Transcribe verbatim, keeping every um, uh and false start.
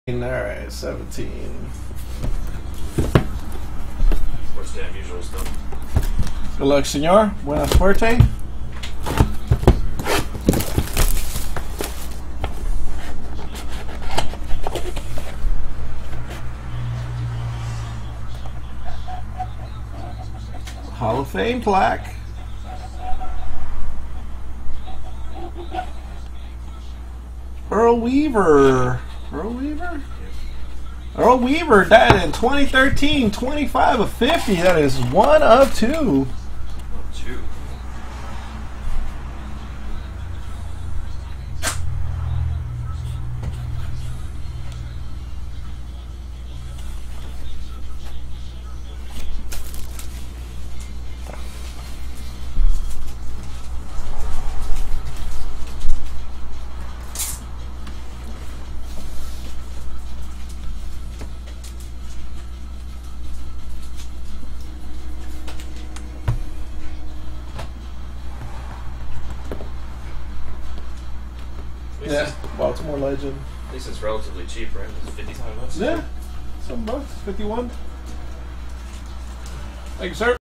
Alright, seventeen. What's the unusual stuff? Good luck, senor. Buena suerte. Hall of Fame plaque. Earl Weaver. Earl Weaver? Earl Weaver died in twenty thirteen, twenty-five of fifty. That is one of two. Two. Yeah, Baltimore legend. At least it's relatively cheap, right? It's fifty-five bucks. Yeah, some bucks, fifty-one. Thank you, sir.